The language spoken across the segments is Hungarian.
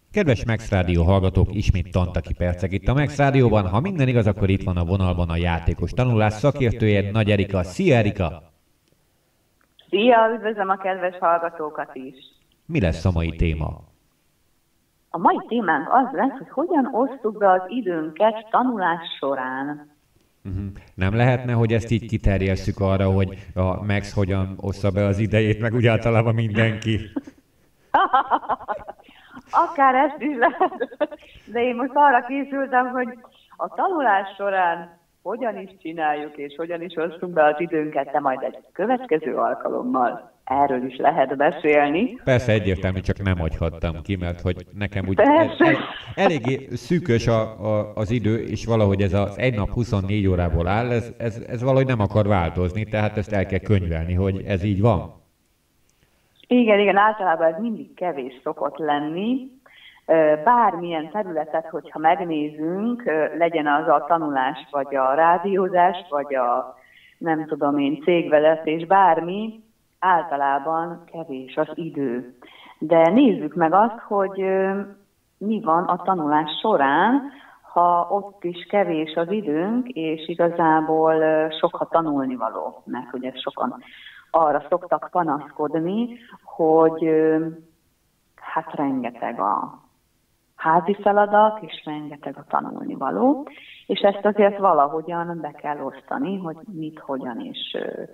Kedves Max Rádió hallgatók, ismét Tantaki percek itt a Max Rádióban. Ha minden igaz, akkor itt van a vonalban a játékos tanulás szakértője, Nagy Erika. Szia, Erika! Szia, üdvözlöm a kedves hallgatókat is! Mi lesz a mai téma? A mai témánk az lesz, hogy hogyan osztuk be az időnket tanulás során. Nem lehetne, hogy ezt így kiterjesszük arra, hogy a Max hogyan ossza be az idejét, meg úgy általában mindenki? Akár ezt is lehet, de én most arra készültem, hogy a tanulás során hogyan is csináljuk, és hogyan is osztunk be az időnket, de majd egy következő alkalommal erről is lehet beszélni. Persze egyértelmű, csak nem hagyhattam ki, mert hogy nekem úgy eléggé szűkös az idő, és valahogy ez az egy nap 24 órából áll, ez valahogy nem akar változni, tehát ezt el kell könyvelni, hogy ez így van. Igen, általában ez mindig kevés szokott lenni. Bármilyen területet, hogyha megnézünk, legyen az a tanulás, vagy a rádiózás, vagy a nem tudom én, cégvezetés, bármi, általában kevés az idő. De nézzük meg azt, hogy mi van a tanulás során, ha ott is kevés az időnk, és igazából sok a tanulnivaló, mert ugye sokan arra szoktak panaszkodni, hogy hát rengeteg a házi feladat, és rengeteg a tanulnivaló, és ezt azért valahogyan be kell osztani, hogy mit, hogyan és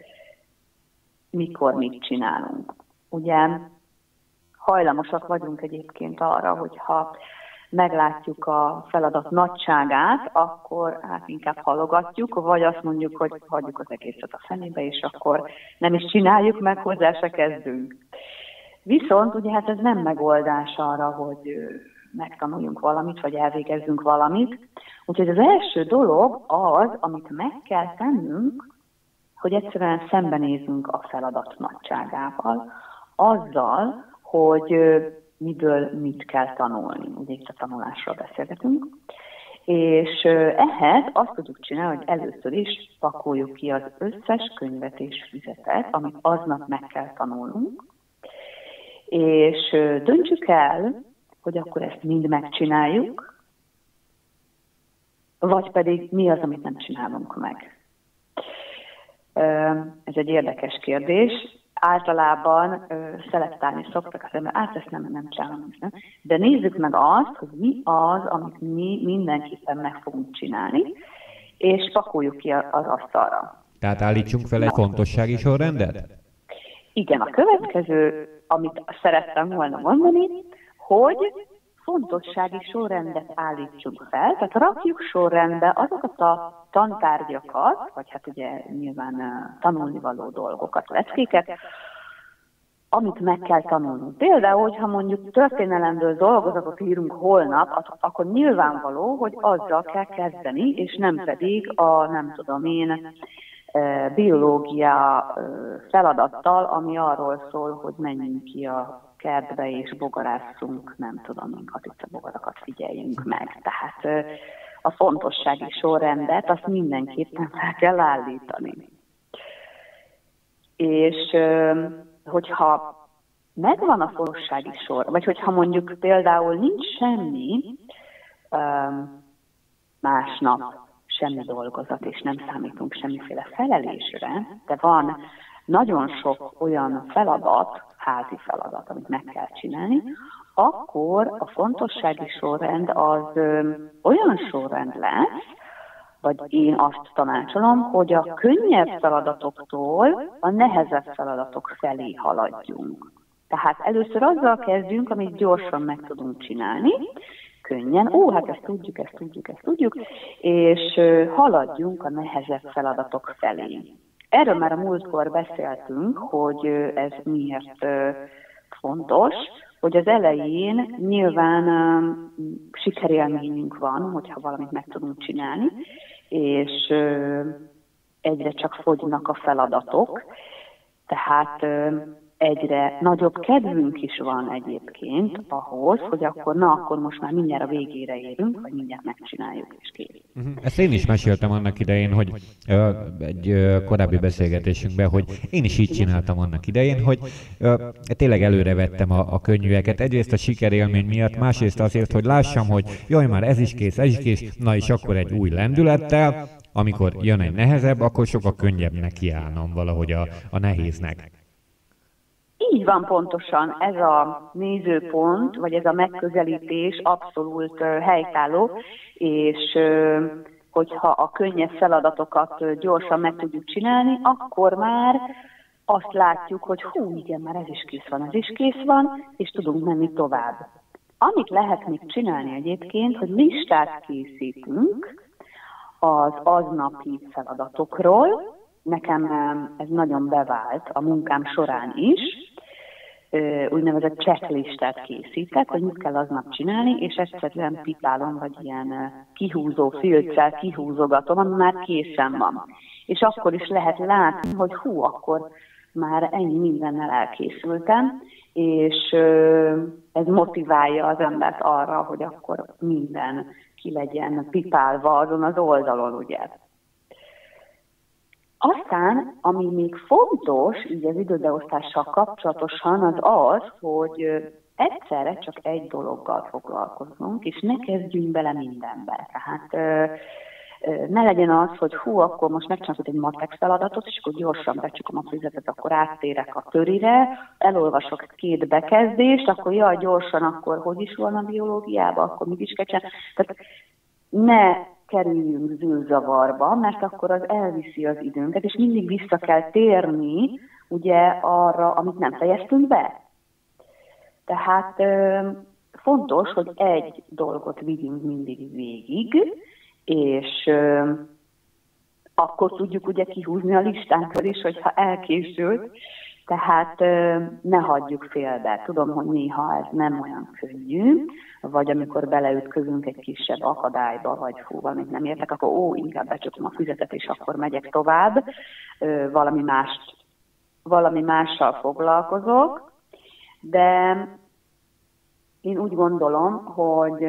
mikor mit csinálunk. Ugye hajlamosak vagyunk egyébként arra, hogyha meglátjuk a feladat nagyságát, akkor hát inkább halogatjuk, vagy azt mondjuk, hogy hagyjuk az egészet a fenébe, és akkor nem is csináljuk meg, hozzá se kezdünk. Viszont ugye hát ez nem megoldás arra, hogy megtanuljunk valamit, vagy elvégezzünk valamit. Úgyhogy az első dolog az, amit meg kell tennünk, hogy egyszerűen szembenézünk a feladat nagyságával, azzal, hogy miből mit kell tanulni. Ugye itt a tanulásról beszélgetünk. És ehhez azt tudjuk csinálni, hogy először is pakoljuk ki az összes könyvet és füzetet, amit aznap meg kell tanulnunk, és döntsük el, hogy akkor ezt mind megcsináljuk, vagy pedig mi az, amit nem csinálunk meg. Ez egy érdekes kérdés. Általában szelektálni szoktak az ember, ezt nem csinálom, nem. De nézzük meg azt, hogy mi az, amit mi mindenképpen meg fogunk csinálni, és pakoljuk ki az asztalra. Tehát állítsunk fel egy fontossági sorrendet? Igen, a következő, amit szerettem volna mondani, hogy fontossági sorrendet állítsunk fel, tehát rakjuk sorrendbe azokat a tantárgyakat, vagy hát ugye nyilván tanulnivaló dolgokat, leckéket, amit meg kell tanulnunk. Például, hogyha mondjuk történelemből dolgozatot írunk holnap, akkor nyilvánvaló, hogy azzal kell kezdeni, és nem pedig a, nem tudom én, biológia feladattal, ami arról szól, hogy menjünk ki a kertbe és bogarásszunk, nem tudom, katicabogarakat figyeljünk meg. Tehát a fontossági sorrendet azt mindenképpen fel kell állítani. És hogyha megvan a fontossági sor, vagy hogyha mondjuk például nincs semmi másnap, semmi dolgozat, és nem számítunk semmiféle felelésre, de van nagyon sok olyan feladat, házi feladat, amit meg kell csinálni, akkor a fontossági sorrend az olyan sorrend lesz, vagy én azt tanácsolom, hogy a könnyebb feladatoktól a nehezebb feladatok felé haladjunk. Tehát először azzal kezdjünk, amit gyorsan meg tudunk csinálni, könnyen, hát ezt tudjuk, és haladjunk a nehezebb feladatok felé. Erről már a múltkor beszéltünk, hogy ez miért fontos, hogy az elején nyilván sikerélményünk van, hogyha valamit meg tudunk csinálni, és egyre csak fogynak a feladatok, tehát egyre nagyobb kedvünk is van egyébként ahhoz, hogy akkor most már mindjárt a végére érünk, vagy mindjárt megcsináljuk és kész. Ezt én is meséltem annak idején, hogy egy korábbi beszélgetésünkben, hogy én is így csináltam annak idején, hogy tényleg előre vettem a könnyűeket. Egyrészt a sikerélmény miatt, másrészt azért, hogy lássam, hogy jaj, már ez is kész, na és akkor egy új lendülettel, amikor jön egy nehezebb, akkor sokkal könnyebb kiállnom valahogy a nehéznek. Így van pontosan, ez a nézőpont, vagy ez a megközelítés abszolút helytálló, és hogyha a könnyebb feladatokat gyorsan meg tudjuk csinálni, akkor már azt látjuk, hogy igen, már ez is kész van, és tudunk menni tovább. Amit lehet még csinálni egyébként, hogy listát készítünk az aznapi feladatokról. Nekem ez nagyon bevált a munkám során is. Úgynevezett checklistát készítek, hogy mit kell aznap csinálni, és egyszerűen pipálom, vagy ilyen kihúzó filccel kihúzogatom, ami már készen van. És akkor is lehet látni, hogy akkor már ennyi mindennel elkészültem, és ez motiválja az embert arra, hogy akkor minden ki legyen pipálva azon az oldalon, ugye. Aztán, ami még fontos, így az időbeosztással kapcsolatosan, az, hogy egyszerre csak egy dologgal foglalkoznunk, és ne kezdjünk bele mindenbe. Tehát ne legyen az, hogy akkor most megcsinálok egy matek feladatot, és akkor gyorsan becsukom a füzetet, akkor áttérek a törire, elolvasok 2 bekezdést, akkor gyorsan, akkor hogy is van a biológiában, akkor mit is kell csinálni. Tehát ne kerüljünk zűrzavarba, mert akkor az elviszi az időnket, és mindig vissza kell térni ugye arra, amit nem fejeztünk be. Tehát fontos, hogy egy dolgot vigyünk mindig végig, és akkor tudjuk ugye kihúzni a listánkról is, hogyha elkészült, tehát ne hagyjuk félbe. Tudom, hogy néha ez nem olyan könnyű, vagy amikor beleütközünk egy kisebb akadályba, vagy valamit nem értek, akkor inkább becsukom a füzetet, és akkor megyek tovább, valami mással foglalkozok, de én úgy gondolom, hogy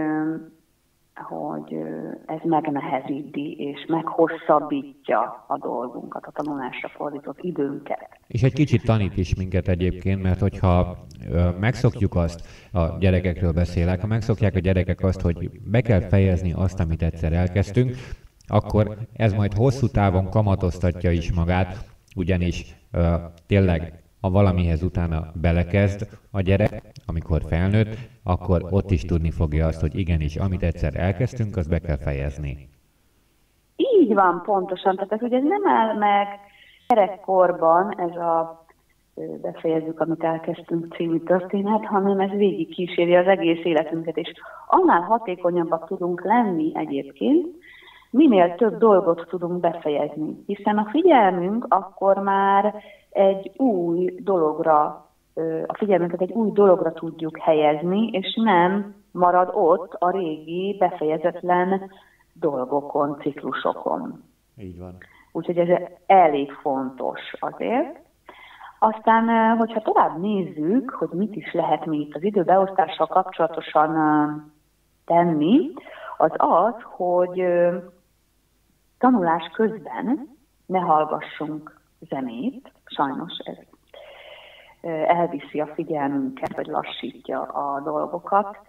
ez megnehezíti és meghosszabbítja a dolgunkat, a tanulásra fordított időnket. És egy kicsit tanít is minket egyébként, mert hogyha megszokjuk azt, a gyerekekről beszélek, ha megszokják a gyerekek azt, hogy be kell fejezni azt, amit egyszer elkezdtünk, akkor ez majd hosszú távon kamatoztatja is magát, ugyanis tényleg ha valamihez utána belekezd a gyerek, amikor felnőtt, akkor ott is tudni fogja azt, hogy igenis, amit egyszer elkezdtünk, azt be kell fejezni. Így van, pontosan. Tehát ez ugye nem áll meg gyerekkorban ez a befejezzük, amit elkezdtünk című történet, hanem ez végig kíséri az egész életünket, és annál hatékonyabbak tudunk lenni egyébként, minél több dolgot tudunk befejezni, hiszen a figyelmünk akkor már egy új dologra, a figyelmünket egy új dologra tudjuk helyezni, és nem marad ott a régi befejezetlen dolgokon, ciklusokon. Így van. Úgyhogy ez elég fontos azért. Aztán, hogyha tovább nézzük, hogy mit is lehet még itt az időbeosztással kapcsolatosan tenni, az, hogy tanulás közben ne hallgassunk zenét, sajnos ez elviszi a figyelmünket, vagy lassítja a dolgokat.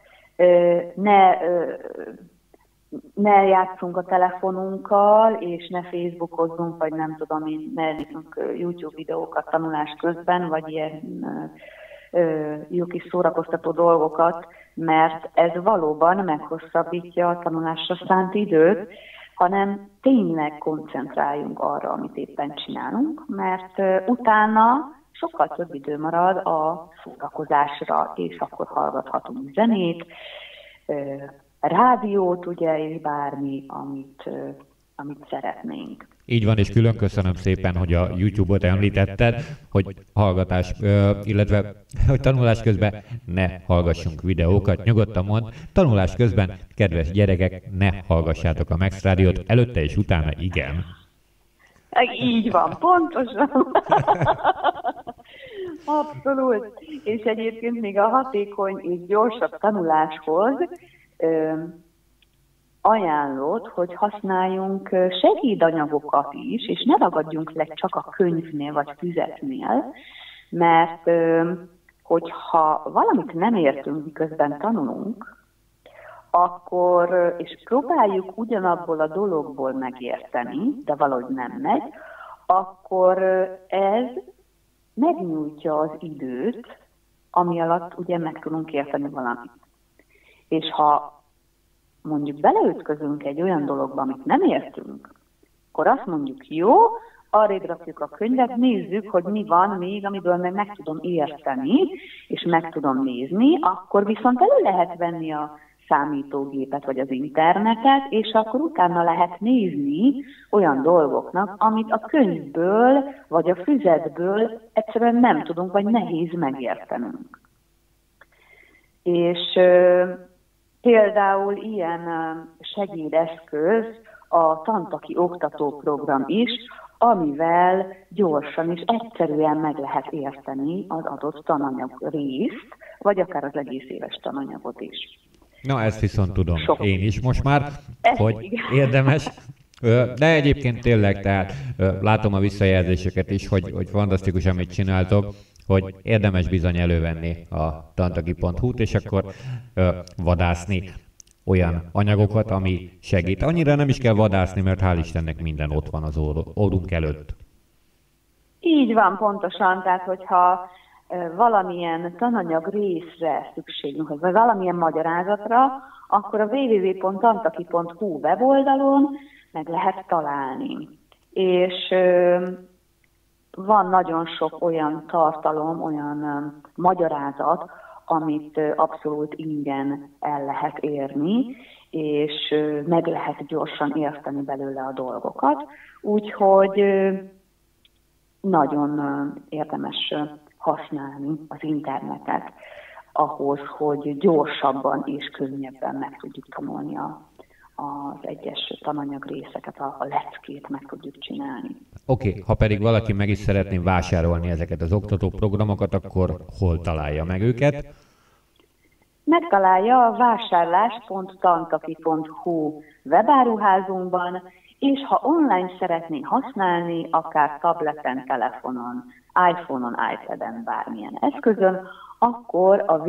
Ne játszunk a telefonunkkal, és ne Facebookozzunk, vagy nem tudom én, ne nézzünk YouTube videókat tanulás közben, vagy ilyen jó kis szórakoztató dolgokat, mert ez valóban meghosszabbítja a tanulásra szánt időt, hanem tényleg koncentráljunk arra, amit éppen csinálunk, mert utána sokkal több idő marad a szórakozásra, és akkor hallgathatunk zenét, rádiót, ugye, és bármi, amit szeretnénk. Így van, és külön köszönöm szépen, hogy a YouTube-ot említetted, hogy hallgatás, illetve hogy tanulás közben ne hallgassunk videókat, nyugodtan mond. Tanulás közben, kedves gyerekek, ne hallgassátok a Max Rádiót, előtte és utána igen. Így van, pontosan. Abszolút. És egyébként még a hatékony és gyorsabb tanuláshoz ajánlott, hogy használjunk segédanyagokat is, és ne ragadjunk le csak a könyvnél vagy füzetnél, mert hogyha valamit nem értünk, miközben tanulunk, akkor, és próbáljuk ugyanabból a dologból megérteni, de valahogy nem megy, akkor ez megnyújtja az időt, ami alatt ugye meg tudunk érteni valamit. És ha mondjuk beleütközünk egy olyan dologba, amit nem értünk, akkor azt mondjuk, jó, arrébb rakjuk a könyvet, nézzük, hogy mi van még, amiből meg tudom érteni, és meg tudom nézni, akkor viszont elő lehet venni a számítógépet vagy az internetet, és akkor utána lehet nézni olyan dolgoknak, amit a könyvből vagy a füzetből egyszerűen nem tudunk, vagy nehéz megértenünk. És például ilyen segédeszköz a Tantaki oktatóprogram is, amivel gyorsan és egyszerűen meg lehet érteni az adott tananyag részt, vagy akár az egész éves tananyagot is. Na, ezt viszont tudom én is most már, hogy igen. érdemes. De egyébként tényleg, tehát látom a visszajelzéseket is, hogy fantasztikus, amit csináltok, hogy érdemes bizony elővenni a tantaki.hu-t, és akkor vadászni olyan anyagokat, ami segít. Annyira nem is kell vadászni, mert hál' Istennek minden ott van az orrunk előtt. Így van, pontosan, tehát hogyha valamilyen tananyag részre szükségünk, vagy valamilyen magyarázatra, akkor a www.tantaki.hu weboldalon meg lehet találni. És van nagyon sok olyan tartalom, olyan magyarázat, amit abszolút ingyen el lehet érni, és meg lehet gyorsan érteni belőle a dolgokat. Úgyhogy nagyon érdemes használni az internetet ahhoz, hogy gyorsabban és könnyebben meg tudjuk tanulni az egyes tananyag részeket, a leckét meg tudjuk csinálni. Oké, ha pedig valaki meg is szeretné vásárolni ezeket az oktatóprogramokat, akkor hol találja meg őket? Megtalálja a vásárlás.tantaki.hu webáruházunkban, és ha online szeretné használni, akár tableten, telefonon, iPhone-on, iPad-en, bármilyen eszközön, akkor a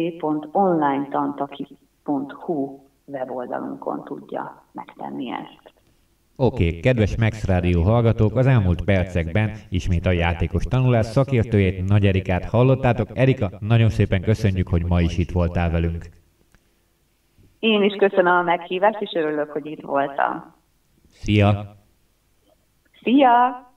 www.onlinetantaki.hu weboldalunkon tudja megtenni ezt. Oké, kedves Max Rádió hallgatók, az elmúlt percekben ismét a játékos tanulás szakértőjét, Nagy Erikát hallottátok. Erika, nagyon szépen köszönjük, hogy ma is itt voltál velünk. Én is köszönöm a meghívást, és örülök, hogy itt voltam. Szia! Szia!